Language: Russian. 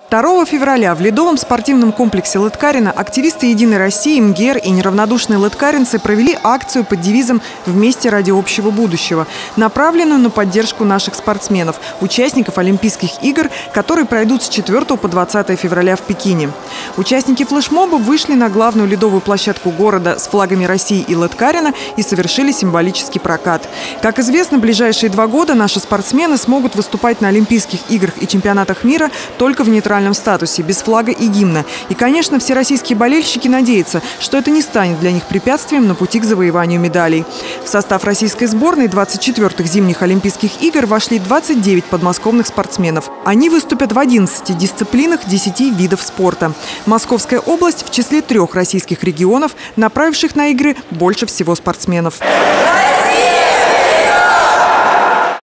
2 февраля в ледовом спортивном комплексе Лыткарино активисты «Единой России», МГЕР и неравнодушные лыткаринцы провели акцию под девизом «Вместе ради общего будущего», направленную на поддержку наших спортсменов, участников Олимпийских игр, которые пройдут с 4 по 20 февраля в Пекине. Участники флешмоба вышли на главную ледовую площадку города с флагами России и Лыткарино и совершили символический прокат. Как известно, в ближайшие 2 года наши спортсмены смогут выступать на Олимпийских играх и чемпионатах мира только в нейтральном статусе, без флага и гимна. И, конечно, все российские болельщики надеются, что это не станет для них препятствием на пути к завоеванию медалей. В состав российской сборной 24-х зимних Олимпийских игр вошли 29 подмосковных спортсменов. Они выступят в 11 дисциплинах 10 видов спорта. Московская область в числе 3 российских регионов, направивших на игры больше всего спортсменов.